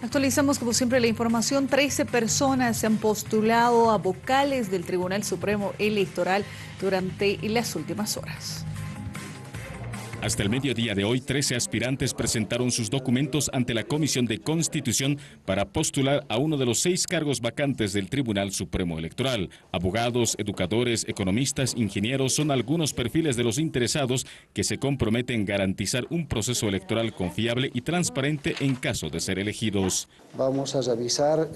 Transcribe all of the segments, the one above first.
Actualizamos como siempre la información. 13 personas se han postulado a vocales del Tribunal Supremo Electoral durante las últimas horas. Hasta el mediodía de hoy, 13 aspirantes presentaron sus documentos ante la Comisión de Constitución para postular a uno de los 6 cargos vacantes del Tribunal Supremo Electoral. Abogados, educadores, economistas, ingenieros son algunos perfiles de los interesados que se comprometen a garantizar un proceso electoral confiable y transparente en caso de ser elegidos. Vamos a revisar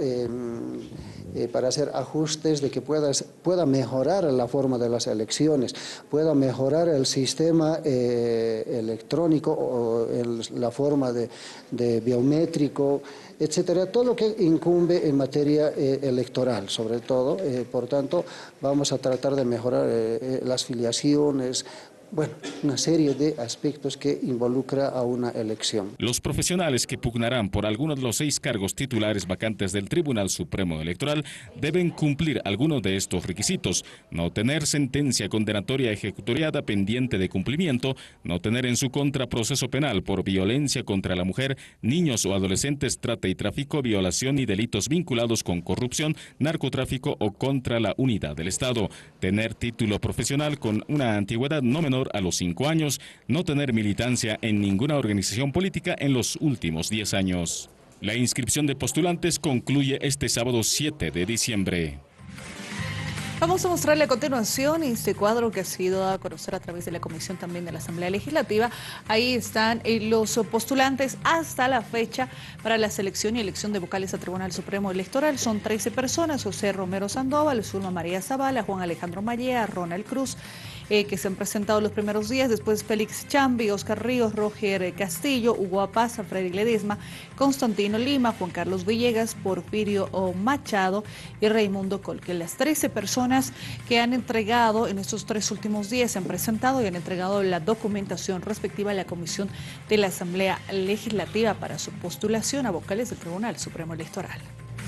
para hacer ajustes de que pueda mejorar la forma de las elecciones, pueda mejorar el sistema electrónico o la forma de biométrico, etcétera, todo lo que incumbe en materia electoral, sobre todo. Por tanto, vamos a tratar de mejorar las filiaciones. Bueno, una serie de aspectos que involucra a una elección. Los profesionales que pugnarán por alguno de los 6 cargos titulares vacantes del Tribunal Supremo Electoral deben cumplir algunos de estos requisitos: no tener sentencia condenatoria ejecutoriada pendiente de cumplimiento, no tener en su contra proceso penal por violencia contra la mujer, niños o adolescentes, trata y tráfico, violación y delitos vinculados con corrupción, narcotráfico o contra la unidad del Estado, tener título profesional con una antigüedad no menor a los 5 años, no tener militancia en ninguna organización política en los últimos 10 años. La inscripción de postulantes concluye este sábado 7 de diciembre. Vamos a mostrarle a continuación este cuadro que ha sido dado a conocer a través de la comisión también de la Asamblea Legislativa. Ahí están los postulantes hasta la fecha para la selección y elección de vocales al Tribunal Supremo Electoral. Son 13 personas: José Romero Sandoval, Zulma María Zavala, Juan Alejandro Mallea, Ronald Cruz, que se han presentado los primeros días. Después Félix Chambi, Oscar Ríos, Roger Castillo, Hugo Apaz, Freddy Ledesma, Constantino Lima, Juan Carlos Villegas, Porfirio Machado y Raimundo Colque. Las 13 personas que han entregado en estos 3 últimos días, se han presentado y han entregado la documentación respectiva a la Comisión de la Asamblea Legislativa para su postulación a vocales del Tribunal Supremo Electoral.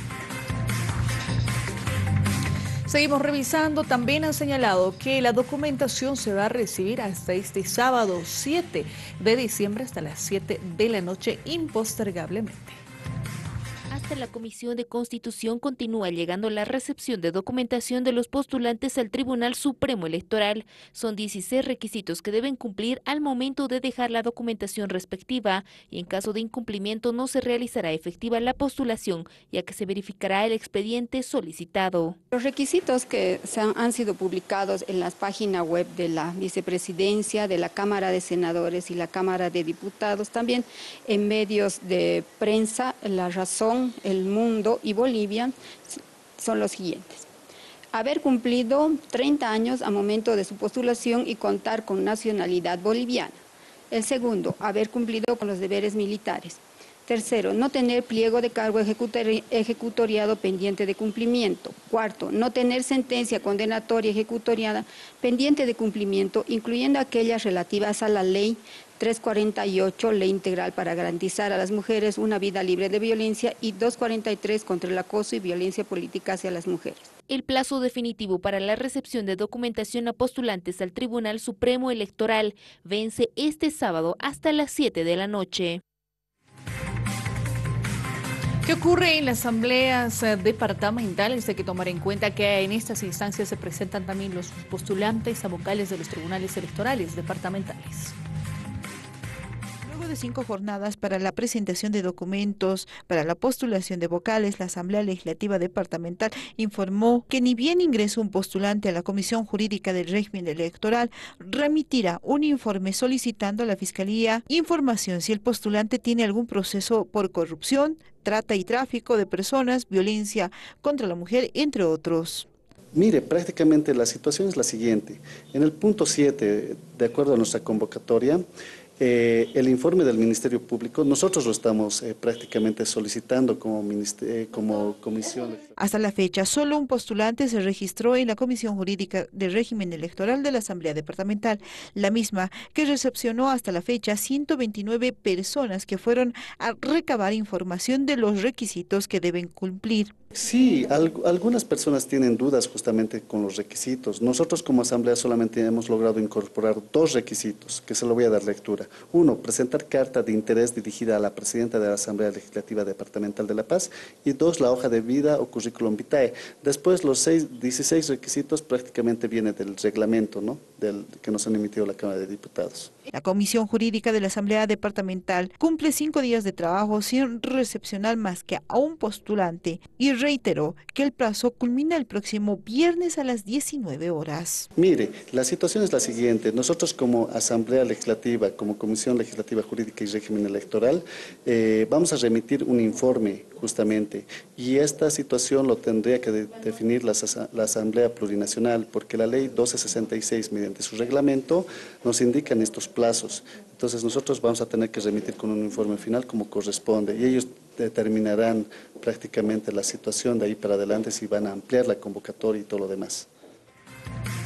Seguimos revisando. También han señalado que la documentación se va a recibir hasta este sábado 7 de diciembre hasta las 7 de la noche impostergablemente. Hasta la Comisión de Constitución continúa llegando la recepción de documentación de los postulantes al Tribunal Supremo Electoral. Son 16 requisitos que deben cumplir al momento de dejar la documentación respectiva, y en caso de incumplimiento no se realizará efectiva la postulación, ya que se verificará el expediente solicitado. Los requisitos que han sido publicados en las páginas web de la Vicepresidencia, de la Cámara de Senadores y la Cámara de Diputados, también en medios de prensa, La Razón, El Mundo y Bolivia, son los siguientes: haber cumplido 30 años a momento de su postulación y contar con nacionalidad boliviana. El segundo, haber cumplido con los deberes militares. Tercero, no tener pliego de cargo ejecutoriado pendiente de cumplimiento. Cuarto, no tener sentencia condenatoria ejecutoriada pendiente de cumplimiento, incluyendo aquellas relativas a la Ley 348, Ley Integral para garantizar a las mujeres una vida libre de violencia, y 243, contra el acoso y violencia política hacia las mujeres. El plazo definitivo para la recepción de documentación a postulantes al Tribunal Supremo Electoral vence este sábado hasta las 7 de la noche. ¿Qué ocurre en las asambleas departamentales? Hay que tomar en cuenta que en estas instancias se presentan también los postulantes a vocales de los tribunales electorales departamentales. Luego de 5 jornadas para la presentación de documentos para la postulación de vocales, la Asamblea Legislativa Departamental informó que ni bien ingresó un postulante a la Comisión Jurídica del Régimen Electoral, remitirá un informe solicitando a la Fiscalía información si el postulante tiene algún proceso por corrupción, trata y tráfico de personas, violencia contra la mujer, entre otros. Mire, prácticamente la situación es la siguiente. En el punto 7, de acuerdo a nuestra convocatoria, el informe del Ministerio Público, nosotros lo estamos prácticamente solicitando como comisión. Hasta la fecha, solo un postulante se registró en la Comisión Jurídica del Régimen Electoral de la Asamblea Departamental, la misma que recepcionó hasta la fecha 129 personas que fueron a recabar información de los requisitos que deben cumplir. Sí, algunas personas tienen dudas justamente con los requisitos. Nosotros como Asamblea solamente hemos logrado incorporar 2 requisitos, que se lo voy a dar lectura. Uno, presentar carta de interés dirigida a la presidenta de la Asamblea Legislativa Departamental de La Paz. Y dos, la hoja de vida o currículum vitae. Después, los 16 requisitos prácticamente vienen del reglamento, ¿no?, que nos han emitido la Cámara de Diputados. La Comisión Jurídica de la Asamblea Departamental cumple 5 días de trabajo sin recepcionar más que a un postulante y reiteró que el plazo culmina el próximo viernes a las 19 horas. Mire, la situación es la siguiente. Nosotros como Asamblea Legislativa, como Comisión Legislativa Jurídica y Régimen Electoral, vamos a remitir un informe justamente, y esta situación lo tendría que definir la Asamblea Plurinacional, porque la ley 1266, mediante su reglamento, nos indican estos plazos. Entonces nosotros vamos a tener que remitir con un informe final como corresponde, y ellos determinarán prácticamente la situación de ahí para adelante, si van a ampliar la convocatoria y todo lo demás.